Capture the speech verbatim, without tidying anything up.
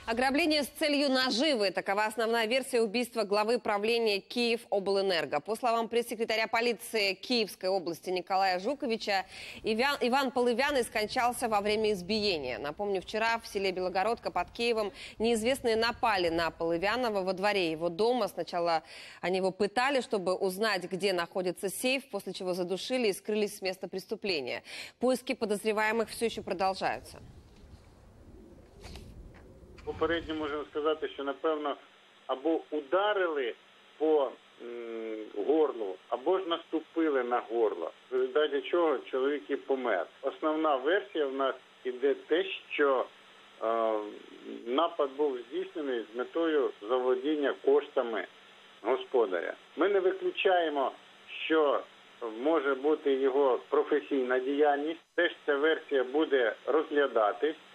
Ограбление с целью наживы – такова основная версия убийства главы правления Киевоблэнерго. По словам пресс-секретаря полиции Киевской области Николая Жуковича, Иван, Иван Полывяный скончался во время избиения. Напомню, вчера в селе Белогородка под Киевом неизвестные напали на Полывянова во дворе его дома. Сначала они его пытали, чтобы узнать, где находится сейф, после чего задушили и скрылись с места преступления. Поиски подозреваемых все еще продолжаются. Попередньо можемо сказати, що, напевно, або ударили по м, горлу, або ж наступили на горло, в результаті чого чоловік і помер. Основна версія в нас іде те, що е, напад був здійснений з метою заволодіння коштами господаря. Ми не виключаємо, що може бути його професійна діяльність, теж ця версія буде розглядатись.